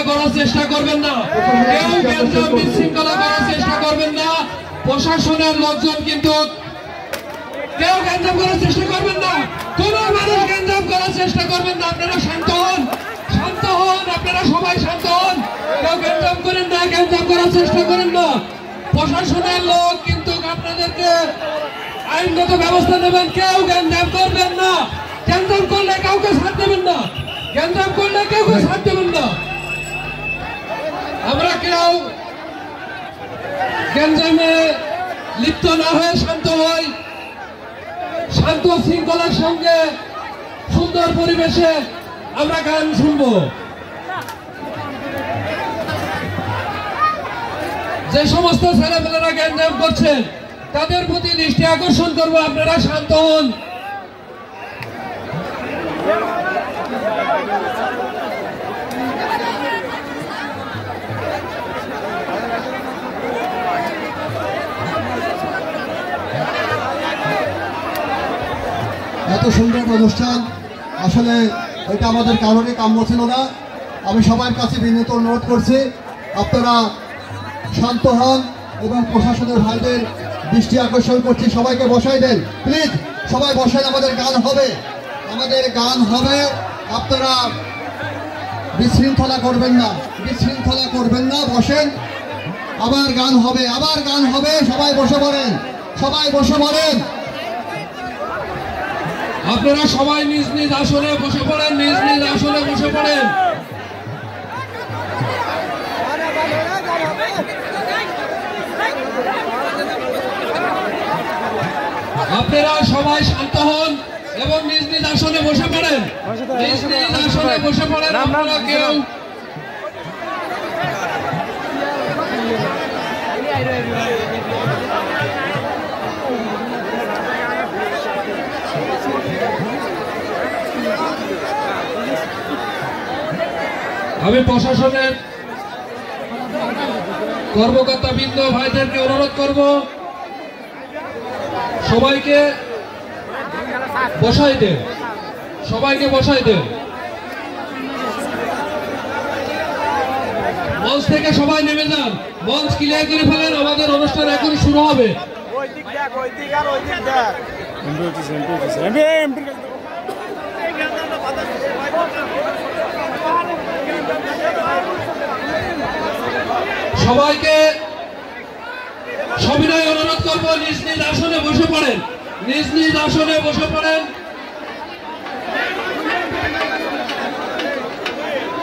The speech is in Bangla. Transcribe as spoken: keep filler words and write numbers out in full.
করার চেষ্টা করবেন না, কেউ গ্যাঞ্জাম বিশৃঙ্খলা করার চেষ্টা করবেন না। প্রশাসনের লোকজন কিন্তু কেউ গ্যাঞ্জাম করার চেষ্টা করবেন না, কোন মানুষ গ্যাঞ্জাম করার চেষ্টা করবেন না। আপনারা শান্ত হন, শান্ত হন, আপনারা সবাই শান্ত হন। কেউ গ্যাঞ্জাম করেন না, গ্যাঞ্জাম করার চেষ্টা করেন না। প্রশাসনের লোক কিন্তু আপনাদেরকে আইনগত ব্যবস্থা নেবেন। কেউ গ্যাঞ্জাম করবেন না, গ্যাঞ্জাম করলে কাউকে ছাড় দেবেন না, গ্যাঞ্জাম করলে কাউকে ছাড় দেবেন না। আমরা কেউ গ্যাঞ্জামে লিপ্ত না হয়ে শান্ত হই, শান্ত শৃঙ্খলার সঙ্গে সুন্দর পরিবেশে আমরা গান শুনবো। যে সমস্ত ছেলেপেলেরা গ্যাঞ্জাম করছেন তাদের প্রতি দৃষ্টি আকর্ষণ করবো, আপনারা শান্ত হন। এত সুন্দর অনুষ্ঠান, আসলে এটা আমাদের কারণে কাম্য ছিল না। আমি সবার কাছে বিনীত অনুরোধ করছি, আপনারা শান্ত হন এবং প্রশাসনের ভাইদের দৃষ্টি আকর্ষণ করছি, সবাইকে বসাই দেন প্লিজ, সবাই বসেন। আমাদের গান হবে, আমাদের গান হবে, আপনারা বিশৃঙ্খলা করবেন না, বিশৃঙ্খলা করবেন না, বসেন। আবার গান হবে, আবার গান হবে, সবাই বসে পড়েন, সবাই বসে পড়েন। আপনারা সবাই নিজ নিজ আসনে বসে পড়েন, নিজ নিজ আসনে বসে পড়েন। আপনারা সবাই শান্ত হন এবং নিজ নিজ আসনে বসে পড়েন, নিজ নিজ আসনে বসে পড়েন। আপনারা কেউ আমি প্রশাসনের কর্মকর্তা বৃন্দ ভাইদেরকে অনুরোধ করব, সবাইকে বসাই দেন, সবাইকে বসাই দেন। মঞ্চ থেকে সবাই নেমে যান, মঞ্চ ক্লিয়ার করে ফেলেন, আমাদের অনুষ্ঠান এখন শুরু হবে। সবাইকে সবিনয় অনুরোধ করবো, নিজ নিজ আসনে বসে পড়েন, নিজ নিজ আসনে বসে পড়েন।